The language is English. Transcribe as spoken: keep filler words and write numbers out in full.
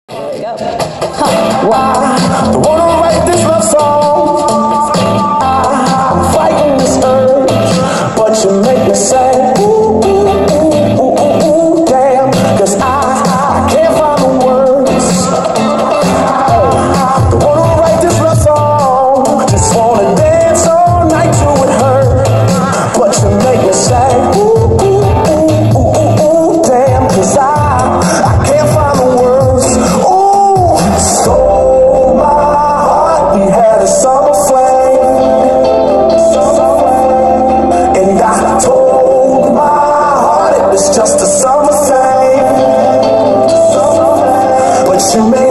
There we go. Huh. Why? Don't wanna write this love song. I'm fighting this urge, but you make me say, ooh, ooh, ooh, ooh, ooh, ooh, damn. Cause I, I can't find the words. Oh, don't wanna write this love song. Just wanna dance all night till it hurt. But you make me say, ooh, ooh, ooh, ooh, ooh, ooh, damn. Cause I, I can't find the words. Ooh, stole my heart. We had a summer flame. And I told my heart it was just a summer thing. But you made